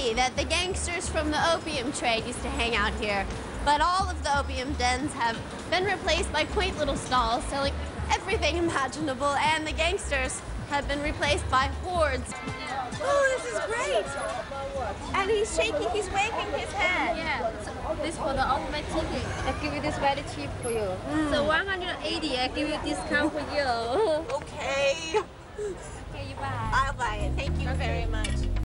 see that the gangsters from the opium trade used to hang out here, but all of the opium dens have been replaced by quaint little stalls selling everything imaginable, and the gangsters have been replaced by hordes. Oh, this is great! And he's shaking, he's waving his hand. Yeah, so this for the automatic ticket. I give you this very cheap for you. So 180, I give you discount for you. Okay. Okay, you buy. I'll buy it. Thank you very much.